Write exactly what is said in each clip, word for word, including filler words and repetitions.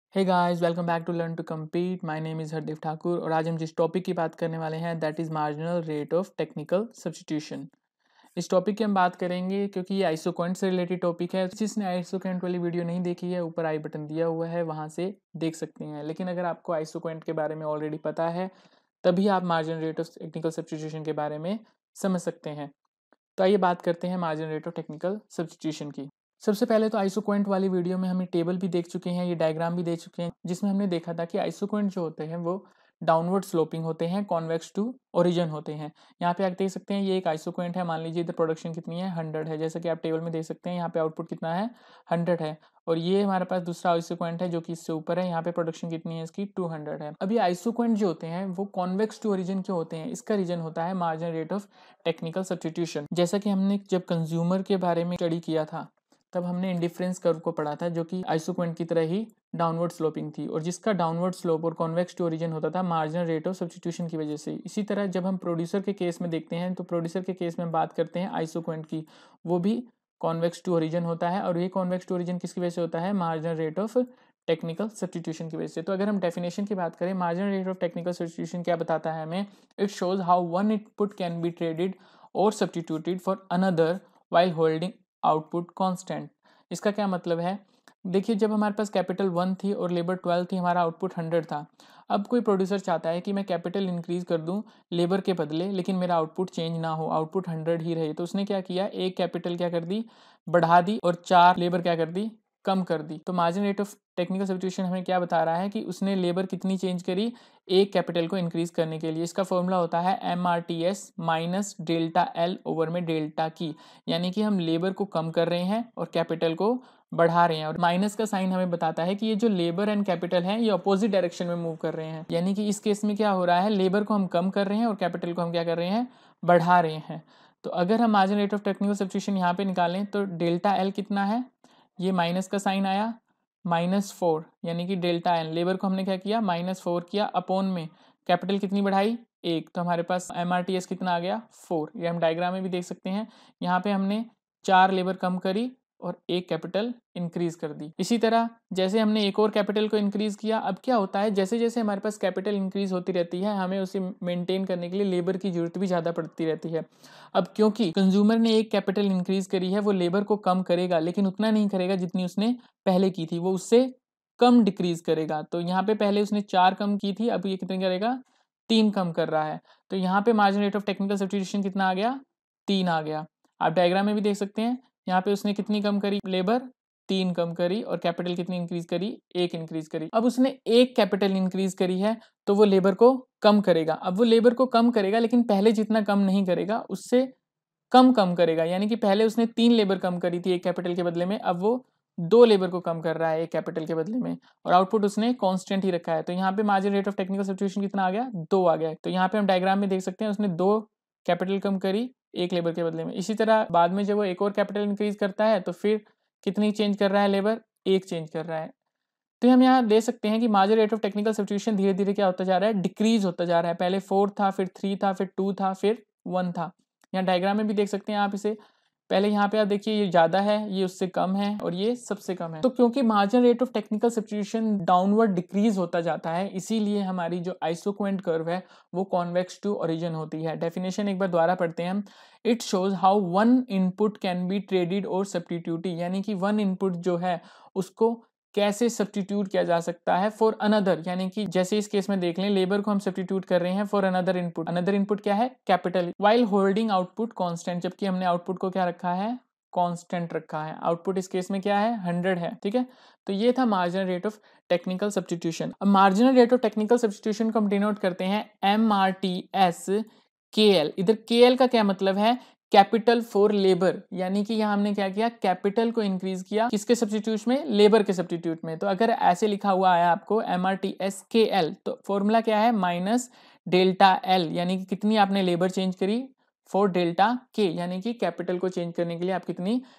Hey guys, welcome back to learn to compete. My name is Hardev Thakur और आज हम जिस टॉपिक की बात करने वाले हैं that is marginal rate of technical substitution. इस टॉपिक की हम बात करेंगे क्योंकि ये आइसोक्वांट से रिलेटेड टॉपिक है। जिसने आइसोक्वांट वाली वीडियो नहीं देखी है, ऊपर आई बटन दिया हुआ है, वहाँ से देख सकते हैं। लेकिन अगर आपको आइसोक्वांट के बारे में ऑलरेडी पता है तभी आप marginal rate of technical substitution के बारे में समझ सकते हैं। तो आइए बात करते हैं marginal rate of technical substitution की। सबसे पहले तो आइसोक्वांट वाली वीडियो में हम टेबल भी देख चुके हैं, ये डायग्राम भी देख चुके हैं, जिसमें हमने देखा था कि आइसोक्वांट जो होते हैं वो डाउनवर्ड स्लोपिंग होते हैं, कॉन्वेक्स टू ओरिजिन होते हैं। यहाँ पे आप देख सकते हैं ये एक आइसोक्वांट है। मान लीजिए इधर प्रोडक्शन कितनी है, हंड्रेड है, जैसा कि आप टेबल में देख सकते हैं। यहाँ पे आउटपुट कितना है, हंड्रेड है। और ये हमारे पास दूसरा आइसोक्वांट है जो कि इससे ऊपर है। यहाँ पे प्रोडक्शन कितनी है इसकी, टू हंड्रेड है। अभी आइसोक्वांट जो होते हैं वो कॉन्वेक्स टू ओरिजिन के होते हैं। इसका रीजन होता है marginal rate of technical substitution. जैसा कि हमने जब कंज्यूमर के बारे में स्टडी किया था तब हमने इंडिफरेंस कर्व को पढ़ा था, जो कि आइसोक्वांट की तरह ही डाउनवर्ड स्लोपिंग थी और जिसका डाउनवर्ड स्लोप और कॉन्वेक्स टू ओरिजिन होता था मार्जिनल रेट ऑफ सब्स्टिट्यूशन की वजह से। इसी तरह जब हम प्रोड्यूसर के केस में देखते हैं तो प्रोड्यूसर के केस में हम बात करते हैं आइसोक्वांट की, वो भी कॉन्वेक्स टू ओरिजिन होता है। और ये कॉन्वेक्स टू ओरिजिन किसकी वजह से होता है, marginal rate of technical substitution की वजह से। तो अगर हम डेफिनेशन की बात करें, marginal rate of technical substitution क्या बताता है हमें, it shows how one input can be traded और substituted for another while holding output constant. इसका क्या मतलब है, देखिए जब हमारे पास कैपिटल वन थी और लेबर ट्वेल्व थी, हमारा आउटपुट हंड्रेड था। अब कोई प्रोड्यूसर चाहता है कि मैं कैपिटल इंक्रीज कर दूं लेबर के बदले, लेकिन मेरा आउटपुट चेंज ना हो, आउटपुट हंड्रेड ही रहे। तो उसने क्या किया, एक कैपिटल क्या कर दी, बढ़ा दी, और चार लेबर क्या कर दी, कम कर दी। तो margin rate of technical substitution हमें क्या बता रहा है कि उसने लेबर कितनी चेंज करी, एक कैपिटल को इंक्रीज करने के लिए। इसका फॉर्मूला होता है M R T S minus delta L over में डेल्टा की, यानी कि हम लेबर को कम कर रहे हैं और कैपिटल को बढ़ा रहे हैं। और माइनस का साइन हमें बताता है कि ये जो लेबर एंड कैपिटल है ये अपोजिट डायरेक्शन में मूव कर रहे हैं। यानी कि इस केस में क्या हो रहा है, लेबर को हम कम कर रहे हैं और कैपिटल को हम क्या कर रहे हैं, बढ़ा रहे हैं। तो अगर हम margin rate of technical substitution यहाँ पे निकालें तो डेल्टा एल कितना है, ये माइनस का साइन आया, माइनस फोर, यानी कि डेल्टा एन, लेबर को हमने क्या किया, माइनस फोर किया, अपॉन में कैपिटल कितनी बढ़ाई, एक। तो हमारे पास एम आर टी एस कितना आ गया, फोर। ये हम डायग्राम में भी देख सकते हैं। यहाँ पे हमने चार लेबर कम करी और एक कैपिटल इंक्रीज कर दी। इसी तरह जैसे हमने एक और कैपिटल को इंक्रीज किया, अब क्या होता है, जैसे जैसे हमारे पास कैपिटल इंक्रीज होती रहती है, हमें उसे मेंटेन करने के लिए लेबर की जरूरत भी ज़्यादा पड़ती रहती है। अब क्योंकि कंज्यूमर ने एक कैपिटल इंक्रीज करी है, वो लेबर को कम करेगा, लेकिन उतना नहीं करेगा जितनी उसने पहले की थी, वो उससे कम डिक्रीज करेगा। तो यहाँ पे पहले उसने चार कम की थी, अब ये कितने करेगा, तीन कम कर रहा है। तो यहाँ पे margin rate of technical substitution कितना आ गया, तीन आ गया। आप डायग्राम में भी देख सकते हैं, यहाँ पे उसने कितनी कम करी, लेबर तीन कम करी, और कैपिटल कितनी इंक्रीज करी, एक इंक्रीज करी। अब उसने एक कैपिटल इंक्रीज करी है तो वो लेबर को कम करेगा। अब वो लेबर को कम करेगा लेकिन पहले जितना कम नहीं करेगा, उससे कम कम करेगा। यानी कि पहले उसने तीन लेबर कम करी थी एक कैपिटल के बदले में, अब वो दो लेबर को कम कर रहा है एक कैपिटल के बदले में, और आउटपुट उसने कांस्टेंट ही रखा है। तो यहाँ पे margin rate of technical substitution कितना आ गया, दो आ गया। तो यहाँ पे हम डायग्राम में देख सकते हैं उसने दो कैपिटल कम करी एक लेबर के बदले में। इसी तरह बाद में जब वो एक और कैपिटल इंक्रीज करता है तो फिर कितनी चेंज कर रहा है, लेबर एक चेंज कर रहा है। तो हम यहाँ दे सकते हैं कि margin rate of technical substitution धीरे धीरे क्या होता जा रहा है, डिक्रीज होता जा रहा है। पहले फोर था, फिर थ्री था, फिर टू था, फिर वन था। यहाँ डायग्राम में भी देख सकते हैं आप इसे, पहले यहाँ पे आप देखिए ये ज़्यादा है, ये उससे कम है, और ये सबसे कम है। तो क्योंकि margin rate of technical substitution downward decrease होता जाता है, इसीलिए हमारी जो आइसोक्वेंट कर्व है वो कॉन्वेक्स टू ओरिजिन होती है। डेफिनेशन एक बार दोबारा पढ़ते हैं हम, it shows how one input can be traded और सब्स्टिट्यूटेड, यानी कि वन इनपुट जो है उसको कैसे सब्स्टिट्यूट किया जा सकता है फॉर अनदर। यानी कि जैसे इस केस में देख लें, लेबर को हम सब्स्टिट्यूट कर रहे हैं for another input. Another input क्या है, capital, while holding output constant, जबकि हमने आउटपुट को क्या रखा है, कांस्टेंट रखा है। आउटपुट इस केस में क्या है, हंड्रेड है, ठीक है। तो ये था marginal rate of technical substitution. अब marginal rate of technical substitution को हम डिनोट करते हैं M R T S K L. इधर के एल का क्या मतलब है, कैपिटल फॉर लेबर, यानी कि यहाँ हमने क्या किया, कैपिटल को इंक्रीज किया, किसके सब्स्टिट्यूट में, लेबर के सब्स्टिट्यूट में। तो अगर ऐसे लिखा हुआ है आपको M R T S K L, तो फॉर्मूला क्या है, माइनस डेल्टा एल, यानी कि कितनी आपने लेबर चेंज करी, फॉर डेल्टा के, यानी कि कैपिटल को चेंज करने के लिए आप कितनी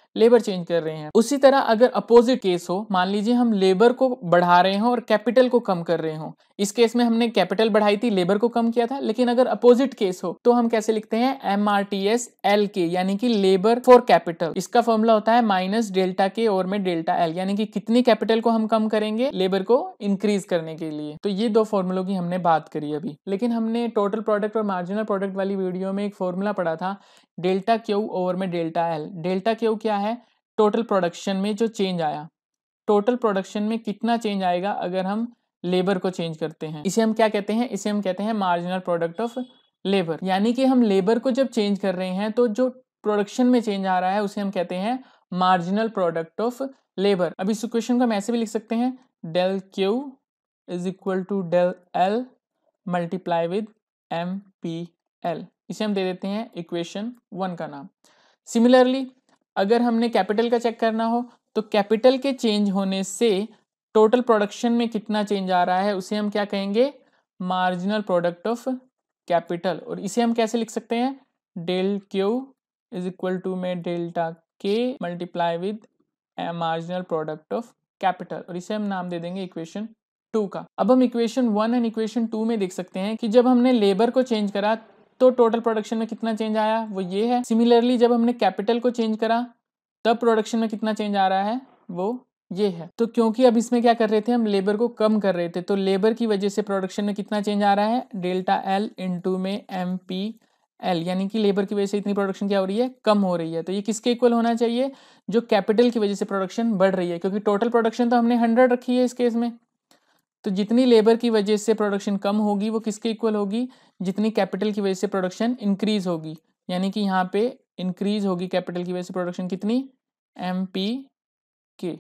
लेबर चेंज कर रहे हैं। उसी तरह अगर अपोजिट केस हो, मान लीजिए हम लेबर को बढ़ा रहे हो और कैपिटल को कम कर रहे हो, इस केस में हमने कैपिटल बढ़ाई थी, लेबर को कम किया था। लेकिन अगर अपोजिट केस हो तो हम कैसे लिखते हैं, M R T S L K, यानी कि लेबर फॉर कैपिटल। इसका फॉर्मूला होता है माइनस डेल्टा के ओवर में डेल्टा एल, यानी कि कितनी कैपिटल को हम कम करेंगे लेबर को इंक्रीज करने के लिए। तो ये दो फॉर्मूलों की हमने बात करी अभी। लेकिन हमने टोटल प्रोडक्ट और मार्जिनल प्रोडक्ट वाली वीडियो में एक फॉर्मूला पढ़ा था, डेल्टा क्यू ओवर में डेल्टा एल। डेल्टा क्यू क्या है, टोटल प्रोडक्शन में जो चेंज आया, टोटल प्रोडक्शन में कितना चेंज आएगा अगर हम लेबर को चेंज करते हैं, इसे हम क्या कहते हैं, इसे हम कहते हैं मार्जिनल प्रोडक्ट ऑफ लेबर। यानी कि हम लेबर को जब चेंज कर रहे हैं तो जो प्रोडक्शन में चेंज आ रहा है उसे हम कहते हैं मार्जिनल प्रोडक्ट ऑफ लेबर। अब इस इक्वेशन को हम ऐसे भी लिख सकते हैं, del Q is equal to del L multiply with M P L. इसे हम दे देते हैं इक्वेशन वन का नाम। सिमिलरली अगर हमने कैपिटल का चेक करना हो तो कैपिटल के चेंज होने से टोटल प्रोडक्शन में कितना चेंज आ रहा है उसे हम क्या कहेंगे, मार्जिनल प्रोडक्ट ऑफ कैपिटल। और इसे हम कैसे लिख सकते हैं, del Q is equal to में delta K multiply with marginal product of capital, और इसे हम नाम दे देंगे इक्वेशन टू का। अब हम equation one and equation two में देख सकते हैं कि जब हमने लेबर को चेंज करा तो टोटल प्रोडक्शन में कितना चेंज आया, वो ये है। सिमिलरली जब हमने कैपिटल को चेंज करा तब प्रोडक्शन में कितना चेंज आ रहा है, वो ये है। तो क्योंकि अब इसमें क्या कर रहे थे, हम लेबर को कम कर रहे थे, तो लेबर की वजह से प्रोडक्शन में कितना चेंज आ रहा है, डेल्टा एल इंटू में एम पी एल, यानी कि लेबर की वजह से इतनी प्रोडक्शन क्या हो रही है, कम हो रही है। तो ये किसके इक्वल होना चाहिए, जो कैपिटल की वजह से प्रोडक्शन बढ़ रही है, क्योंकि टोटल प्रोडक्शन तो हमने हंड्रेड रखी है इस केस में। तो जितनी लेबर की वजह से प्रोडक्शन कम होगी वो किसके इक्वल होगी, जितनी कैपिटल की वजह से प्रोडक्शन इंक्रीज होगी। यानी कि यहाँ पे इंक्रीज होगी कैपिटल की वजह से प्रोडक्शन कितनी, एम पी के।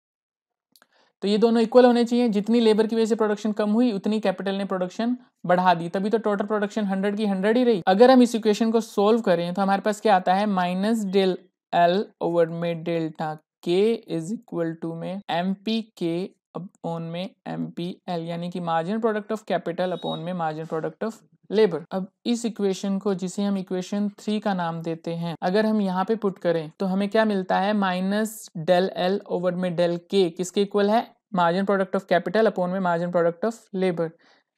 तो ये दोनों इक्वल होने चाहिए, जितनी लेबर की वजह से प्रोडक्शन कम हुई उतनी कैपिटल ने प्रोडक्शन बढ़ा दी, तभी तो टोटल प्रोडक्शन हंड्रेड की हंड्रेड ही रही। अगर हम इस इक्वेशन को सोल्व करें तो हमारे पास क्या आता है, माइनस डेल एल ओवर में delta K is equal to में एम पी के अपॉन में एम पी एल, यानी कि marginal product of capital upon में मार्जिनल प्रोडक्ट ऑफ लेबर। अब इस इक्वेशन को, जिसे हम इक्वेशन थ्री का नाम देते हैं, अगर हम यहाँ पे पुट करें तो हमें क्या मिलता है, माइनस डेल एल ओवर में डेल के किसके इक्वल है, marginal product of capital upon में मार्जिनल प्रोडक्ट ऑफ लेबर।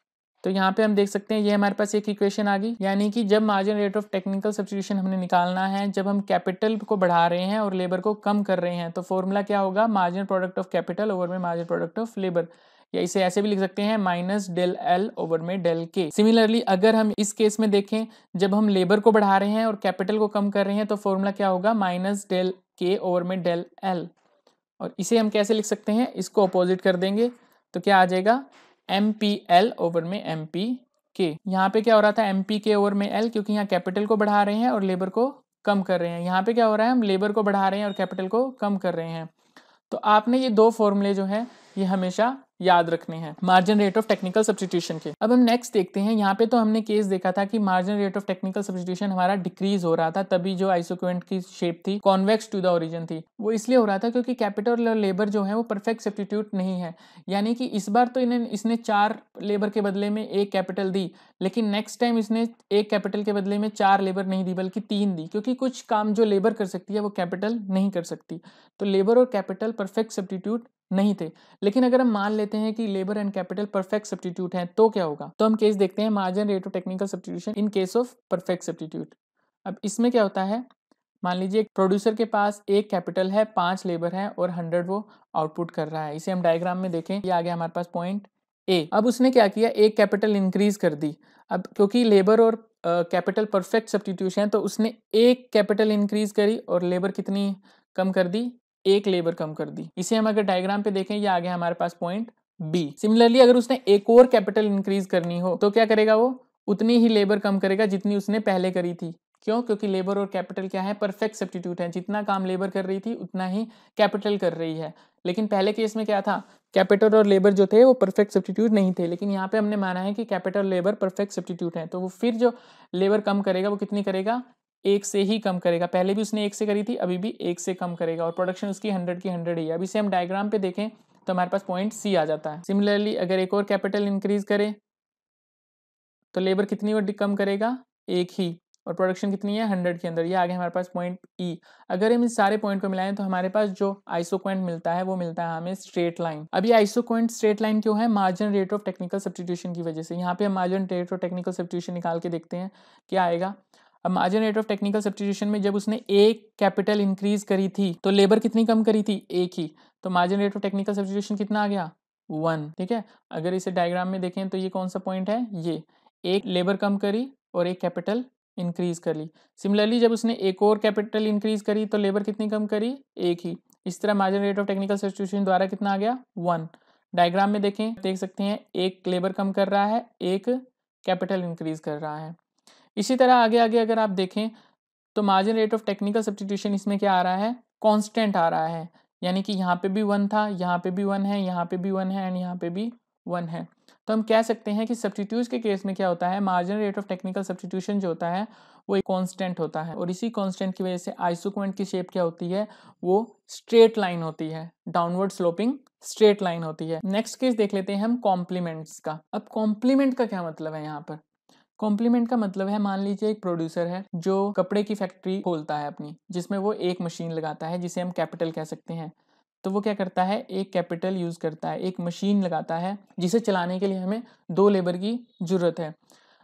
तो यहाँ पे हम देख सकते हैं ये हमारे पास एक इक्वेशन आ गई। यानी कि जब marginal rate of technical substitution हमने निकालना है, जब हम कैपिटल को बढ़ा रहे हैं और लेबर को कम कर रहे हैं, तो फॉर्मूला क्या होगा, marginal product of capital over में मार्जिनल प्रोडक्ट ऑफ लेबर, या इसे ऐसे भी लिख सकते हैं माइनस डेल एल ओवर में डेल के। सिमिलरली अगर हम इस केस में देखें, जब हम लेबर को बढ़ा रहे हैं और कैपिटल को कम कर रहे हैं, तो फॉर्मूला क्या होगा, माइनस डेल के ओवर में डेल एल। और इसे हम कैसे लिख सकते हैं, इसको अपोजिट कर देंगे तो क्या आ जाएगा, एम पी एल ओवर में एम पी के। यहाँ पे क्या हो रहा था, एम पी के ओवर में एल, क्योंकि यहाँ कैपिटल को बढ़ा रहे हैं और लेबर को कम कर रहे हैं। यहाँ पे क्या हो रहा है, हम लेबर को बढ़ा रहे हैं और कैपिटल को कम कर रहे हैं। तो आपने ये दो फॉर्मूले जो है ये हमेशा याद रखने हैं margin rate of technical substitution के। अब हम नेक्स्ट देखते हैं, यहाँ पे तो हमने केस देखा था कि margin rate of technical substitution हमारा डिक्रीज हो रहा था, तभी जो आइसोक्वेंट की शेप थी कॉन्वेक्स टू द ओरिजिन थी, वो इसलिए हो रहा था क्योंकि कैपिटल और लेबर जो है वो परफेक्ट सब्स्टिट्यूट नहीं है। यानी कि इस बार तो इन्हें इसने चार लेबर के बदले में एक कैपिटल दी, लेकिन नेक्स्ट टाइम इसने एक कैपिटल के बदले में चार लेबर नहीं दी बल्कि तीन दी, क्योंकि कुछ काम जो लेबर कर सकती है वो कैपिटल नहीं कर सकती। तो लेबर और कैपिटल परफेक्ट सब्स्टिट्यूट नहीं थे। लेकिन अगर हम मान लेते हैं कि labour and capital perfect substitute हैं तो क्या होगा, तो हम केस देखते हैं margin rate of technical substitution in case of perfect substitute. अब इसमें क्या होता है, मान लीजिए प्रोड्यूसर के पास एक कैपिटल है, पांच लेबर है और हंड्रेड वो आउटपुट कर रहा है। इसे हम डायग्राम में देखें, ये आ गया हमारे पास पॉइंट ए। अब उसने क्या किया, एक कैपिटल इंक्रीज कर दी। अब क्योंकि लेबर और कैपिटल परफेक्ट सब्स्टिट्यूशन है तो उसने एक कैपिटल इंक्रीज करी और लेबर कितनी कम कर दी, एक लेबर कम कर दी। इसे हम अगर डायग्राम पे देखें, ये आ गया हमारे पास पॉइंट बी। सिमिलरली अगर उसने एक और कैपिटल इंक्रीज करनी हो तो क्या करेगा, वो उतनी ही लेबर कम करेगा जितनी उसने पहले करी थी। क्यों, क्योंकि लेबर और कैपिटल क्या है, परफेक्ट सब्स्टिट्यूट है। जितना काम लेबर कर रही थी उतना ही कैपिटल कर रही है। लेकिन पहले केस में क्या था, कैपिटल और लेबर जो थे वो परफेक्ट सब्स्टिट्यूट नहीं थे, लेकिन यहाँ पे हमने माना है कि कैपिटल लेबर परफेक्ट सब्स्टिट्यूट है, तो वो फिर जो लेबर कम करेगा वो कितनी करेगा, एक से ही कम करेगा। पहले भी उसने एक से करी थी, अभी भी एक से कम करेगा, और प्रोडक्शन उसकी हंड्रेड की हंड्रेड ही है। अब इसे हम डायग्राम पे देखें तो हमारे पास पॉइंट सी आ जाता है। सिमिलरली अगर एक और कैपिटल इंक्रीज करे तो लेबर कितनी कम करेगा, एक ही, और प्रोडक्शन कितनी है हंड्रेड के अंदर, ये आ गया हमारे पास पॉइंट ई। अगर हम इस सारे पॉइंट को मिलाएं तो हमारे पास जो आइसोक्वेंट मिलता है वो मिलता है हमें स्ट्रेट लाइन। अब ये आइसोक्वेंट स्ट्रेट लाइन क्यों है? Marginal rate of technical substitution की वजह से। यहाँ पे हम marginal rate of technical substitution निकाल के देखते हैं क्या आएगा। अब margin rate of technical substitution में जब उसने एक कैपिटल इंक्रीज करी थी तो लेबर कितनी कम करी थी? एक ही। तो margin rate of technical substitution कितना आ गया? वन। ठीक है, अगर इसे डायग्राम में देखें तो ये कौन सा पॉइंट है? ये एक लेबर कम करी और एक कैपिटल इंक्रीज कर ली। सिमिलरली जब उसने एक और कैपिटल इंक्रीज करी तो लेबर कितनी कम करी? एक ही। इस तरह margin rate of technical substitution द्वारा कितना आ गया? वन। डायग्राम में देखें, देख सकते हैं एक लेबर कम कर रहा है, एक कैपिटल इंक्रीज कर रहा है। इसी तरह आगे आगे अगर आप देखें तो margin rate of technical substitution इसमें क्या आ रहा है? कांस्टेंट आ रहा है, यानी कि यहाँ पे भी वन था, यहाँ पे भी वन है, यहाँ पे भी वन है एंड यहाँ पे भी वन है। तो हम कह सकते हैं कि सब्स्टिट्यूट के केस में क्या होता है, margin rate of technical substitution जो होता है वो एक कांस्टेंट होता है और इसी कांस्टेंट की वजह से आइसोक्वेंट की शेप क्या होती है? वो स्ट्रेट लाइन होती है, डाउनवर्ड स्लोपिंग स्ट्रेट लाइन होती है। नेक्स्ट केस देख लेते हैं हम कॉम्प्लीमेंट्स का। अब कॉम्प्लीमेंट का क्या मतलब है यहाँ पर? कॉम्प्लीमेंट का मतलब है, मान लीजिए एक प्रोड्यूसर है जो कपड़े की फैक्ट्री खोलता है अपनी, जिसमें वो एक मशीन लगाता है जिसे हम कैपिटल कह सकते हैं। तो वो क्या करता है? एक कैपिटल यूज करता है, एक मशीन लगाता है जिसे चलाने के लिए हमें दो लेबर की जरूरत है।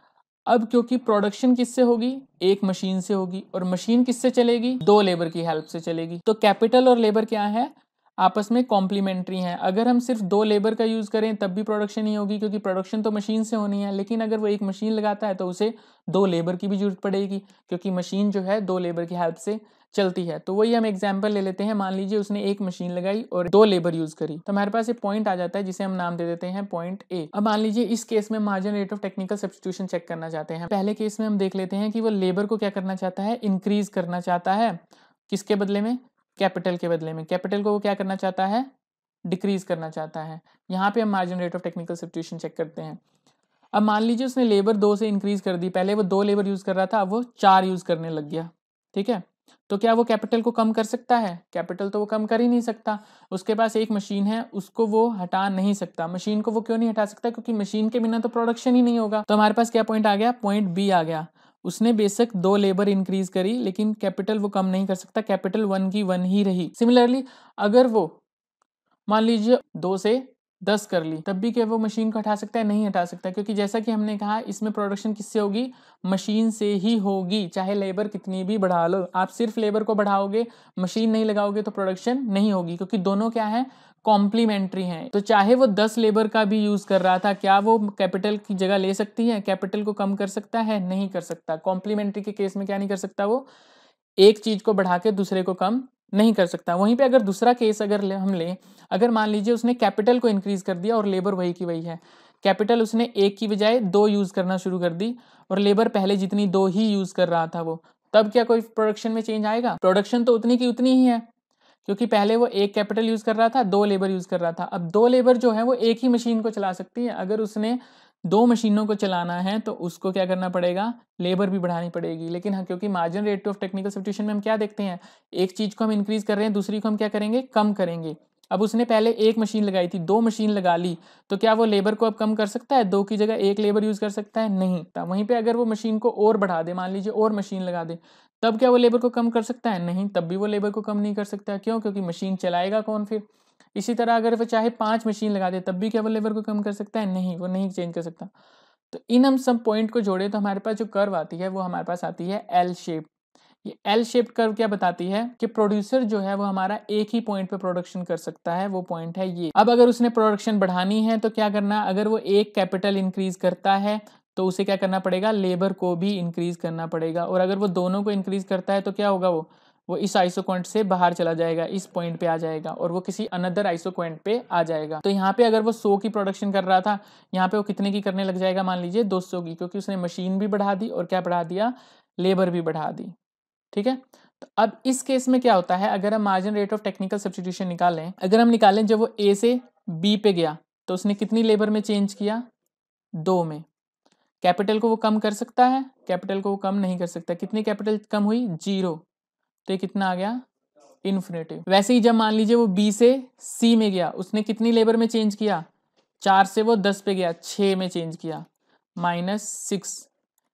अब क्योंकि प्रोडक्शन किससे होगी? एक मशीन से होगी, और मशीन किससे चलेगी? दो लेबर की हेल्प से चलेगी। तो कैपिटल और लेबर क्या है? आपस में कॉम्प्लीमेंट्री हैं। अगर हम सिर्फ दो लेबर का यूज करें तब भी प्रोडक्शन नहीं होगी, क्योंकि प्रोडक्शन तो मशीन से होनी है। लेकिन अगर वो एक मशीन लगाता है तो उसे दो लेबर की भी जरूरत पड़ेगी, क्योंकि मशीन जो है दो लेबर की हेल्प से चलती है। तो वही हम एग्जांपल ले लेते हैं, मान लीजिए उसने एक मशीन लगाई और दो लेबर यूज करी, तो हमारे पास एक पॉइंट आ जाता है जिसे हम नाम दे देते हैं पॉइंट ए। अब मान लीजिए इस केस में margin rate of technical substitution check करना चाहते हैं। पहले केस में हम देख लेते हैं कि वो लेबर को क्या करना चाहता है? इंक्रीज करना चाहता है। किसके बदले में? कैपिटल के बदले में। कैपिटल को वो क्या करना चाहता है? डिक्रीज करना चाहता है। यहाँ पे हम margin rate of technical substitution check करते हैं। अब मान लीजिए उसने लेबर दो से इंक्रीज कर दी, पहले वो दो लेबर यूज कर रहा था, अब वो चार यूज करने लग गया। ठीक है, तो क्या वो कैपिटल को कम कर सकता है? कैपिटल तो वो कम कर ही नहीं सकता। उसके पास एक मशीन है, उसको वो हटा नहीं सकता। मशीन को वो क्यों नहीं हटा सकता? क्योंकि मशीन के बिना तो प्रोडक्शन ही नहीं होगा। तो हमारे पास क्या पॉइंट आ गया? पॉइंट बी आ गया। उसने बेशक दो लेबर इंक्रीज करी लेकिन कैपिटल वो कम नहीं कर सकता, कैपिटल वन की वन ही रही। सिमिलरली अगर वो मान लीजिए दो से दस कर ली, तब भी क्या वो मशीन को हटा सकता है? नहीं हटा सकता, क्योंकि जैसा कि हमने कहा इसमें प्रोडक्शन किससे होगी? मशीन से ही होगी, चाहे लेबर कितनी भी बढ़ा लो। आप सिर्फ लेबर को बढ़ाओगे, मशीन नहीं लगाओगे तो प्रोडक्शन नहीं होगी, क्योंकि दोनों क्या है? कॉम्प्लीमेंट्री हैं। तो चाहे वो दस लेबर का भी यूज कर रहा था, क्या वो कैपिटल की जगह ले सकती है? कैपिटल को कम कर सकता है? नहीं कर सकता। कॉम्प्लीमेंट्री के केस में क्या नहीं कर सकता? वो एक चीज को बढ़ा के दूसरे को कम नहीं कर सकता। वहीं पे अगर दूसरा केस अगर ले, हम लें, अगर मान लीजिए उसने कैपिटल को इंक्रीज कर दिया और लेबर वही की वही है, कैपिटल उसने एक की बजाय दो यूज करना शुरू कर दी और लेबर पहले जितनी दो ही यूज कर रहा था वो, तब क्या कोई प्रोडक्शन में चेंज आएगा? प्रोडक्शन तो उतनी की उतनी ही है, क्योंकि पहले वो एक कैपिटल यूज कर रहा था, दो लेबर यूज कर रहा था। अब दो लेबर जो है वो एक ही मशीन को चला सकती है। अगर उसने दो मशीनों को चलाना है तो उसको क्या करना पड़ेगा? लेबर भी बढ़ानी पड़ेगी। लेकिन हाँ, क्योंकि margin rate of technical substitution में हम क्या देखते हैं? एक चीज को हम इंक्रीज कर रहे हैं, दूसरी को हम क्या करेंगे? कम करेंगे। अब उसने पहले एक मशीन लगाई थी, दो मशीन लगा ली, तो क्या वो लेबर को अब कम कर सकता है? दो की जगह एक लेबर यूज कर सकता है? नहीं। तब वहीं पे अगर वो मशीन को और बढ़ा दे, मान लीजिए और मशीन लगा दे, तब क्या वो लेबर को कम कर सकता है? नहीं, तब भी वो लेबर को कम नहीं कर सकता। क्यों? क्योंकि मशीन चलाएगा कौन फिर? इसी तरह अगर वो चाहे पांच मशीन लगा दे, तब भी क्या वो लेबर को कम कर सकता है? नहीं, वो नहीं चेंज कर सकता। तो इन हम सब पॉइंट को जोड़े तो हमारे पास जो कर्व आती है वो हमारे पास आती है एल शेप। ये एल शेप कर्व क्या बताती है? कि प्रोड्यूसर जो है वो हमारा एक ही पॉइंट पे प्रोडक्शन कर सकता है, वो पॉइंट है ये। अब अगर उसने प्रोडक्शन बढ़ानी है तो क्या करना? अगर वो एक कैपिटल इंक्रीज करता है तो उसे क्या करना पड़ेगा? लेबर को भी इंक्रीज करना पड़ेगा। और अगर वो दोनों को इंक्रीज करता है तो क्या होगा? वो वो इस आइसोक्वेंट से बाहर चला जाएगा, इस पॉइंट पे आ जाएगा और वो किसी अनदर आइसोक्वेंट पे आ जाएगा। तो यहाँ पे अगर वो सौ की प्रोडक्शन कर रहा था, यहाँ पे वो कितने की करने लग जाएगा? मान लीजिए दो सौ की, क्योंकि उसने मशीन भी बढ़ा दी और क्या बढ़ा दिया? लेबर भी बढ़ा दी। ठीक है, तो अब इस केस में क्या होता है? अगर हम margin rate of technical substitution निकालें, अगर हम निकालें जब वो ए से बी पे गया तो उसने कितनी लेबर में चेंज किया? दो में। कैपिटल को वो कम कर सकता है? कैपिटल को वो कम नहीं कर सकता। कितनी कैपिटल कम हुई? जीरो। तो ये कितना आ गया? इन्फिनिटिव। वैसे ही जब मान लीजिए वो बी से सी में गया, उसने कितनी लेबर में चेंज किया? चार से वो दस पे गया, छः में चेंज किया, माइनस सिक्स।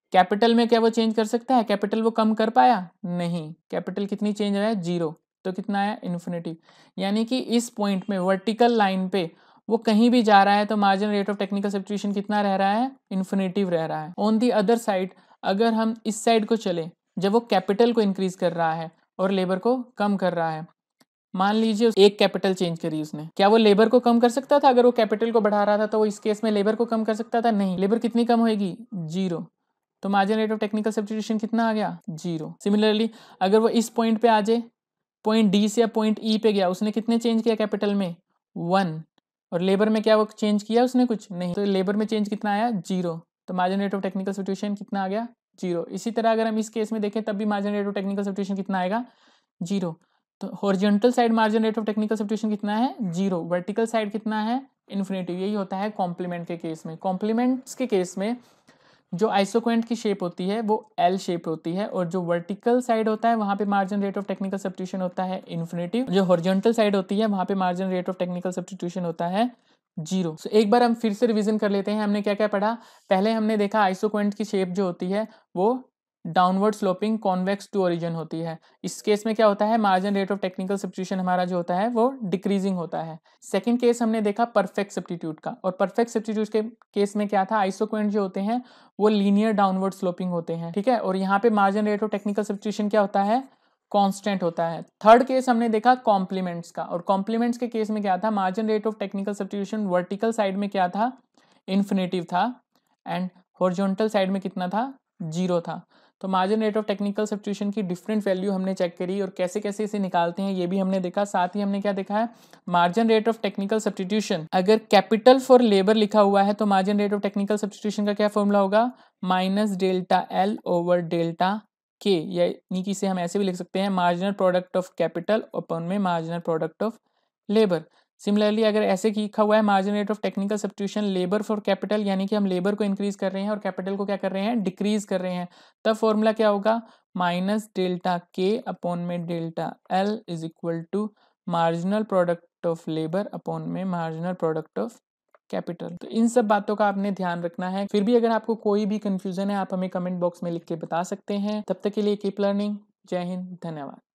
कैपिटल में क्या वो चेंज कर सकता है? कैपिटल वो कम कर पाया? नहीं। कैपिटल कितनी चेंज हुआ है? जीरो। तो कितना आया? इन्फिनिटी। यानी कि इस पॉइंट में वर्टिकल लाइन पे वो कहीं भी जा रहा है तो marginal rate of technical substitution कितना रह रहा है? इन्फिनिटिव रह रहा है। ऑन दी अदर साइड अगर हम इस साइड को चले, जब वो कैपिटल को इंक्रीज कर रहा है और लेबर को कम कर रहा है, मान लीजिए एक कैपिटल चेंज करी उसने, क्या वो लेबर को कम कर सकता था? अगर वो कैपिटल को बढ़ा रहा था तो वो इस केस में लेबर को कम कर सकता था? नहीं। लेबर कितनी कम होगी? जीरो। तो marginal rate of technical substitution कितना आ गया? जीरो। सिमिलरली अगर वो इस पॉइंट पे आ जाए, पॉइंट डी से या पॉइंट ई पे गया, उसने कितने चेंज किया कैपिटल में? वन। और लेबर में क्या वो चेंज किया उसने? कुछ नहीं। तो लेबर में चेंज कितना आया? जीरो। तो marginal rate of technical substitution कितना आ गया? जीरो। इसी तरह अगर हम इस केस में देखें तब भी marginal rate of technical substitution कितना आएगा? जीरो। तो horizontal side marginal rate of technical substitution कितना है? जीरो। वर्टिकल साइड कितना है? इन्फिनिटी। यही होता है कॉम्प्लीमेंट के केस में। कॉम्प्लीमेंट्स के केस में जो आइसोक्वेंट की शेप होती है वो एल शेप होती है, और जो वर्टिकल साइड होता है वहां पे marginal rate of technical substitution होता है इन्फिनिटी। जो हॉरिजॉन्टल साइड होती है वहां पे marginal rate of technical substitution होता है जीरो। so, एक बार हम फिर से रिवीजन कर लेते हैं, हमने क्या क्या पढ़ा। पहले हमने देखा आइसोक्वेंट की शेप जो होती है वो downward sloping convex to origin होती है। इस केस में क्या होता है? Marginal rate of technical substitution हमारा जो होता है वो डिक्रीजिंग होता है। सेकंड केस हमने देखा परफेक्ट सब्स्टिट्यूट का, और परफेक्ट सब्स्टिट्यूट के केस में क्या था? आइसोक्वेंट जो होते हैं वो लीनियर डाउनवर्ड स्लोपिंग होते हैं, ठीक है। और यहाँ पे marginal rate of technical substitution क्या होता है? कांस्टेंट होता है। थर्ड केस हमने देखा कॉम्प्लीमेंट्स का, और कॉम्प्लीमेंट्स के केस में क्या था? Marginal rate of technical substitution vertical side में क्या था? इन्फिनिटिव था, एंड हॉरिजॉन्टल साइड में कितना था? जीरो था। तो marginal rate of technical substitution की डिफरेंट वैल्यू हमने चेक करी, और कैसे कैसे इसे निकालते हैं ये भी हमने देखा। साथ ही हमने क्या देखा है? Marginal rate of technical substitution अगर कैपिटल फॉर लेबर लिखा हुआ है तो marginal rate of technical substitution का क्या फॉर्मूला होगा? Minus delta L over delta K, यानी कि इसे हम ऐसे भी लिख सकते हैं marginal product of capital upon में marginal product of labour. Similarly अगर ऐसे लिखा हुआ है marginal rate of technical substitution labour for capital, यानी कि हम लेबर को इंक्रीज कर रहे हैं और कैपिटल को क्या कर रहे हैं? डिक्रीज कर रहे हैं, तब फॉर्मूला क्या होगा? माइनस डेल्टा के अपॉन में delta L is equal to marginal product of labour upon में मार्जिनल प्रोडक्ट ऑफ कैपिटल। तो इन सब बातों का आपने ध्यान रखना है। फिर भी अगर आपको कोई भी कंफ्यूजन है आप हमें कमेंट बॉक्स में लिख के बता सकते हैं। तब तक के लिए कीप लर्निंग। जय हिंद, धन्यवाद।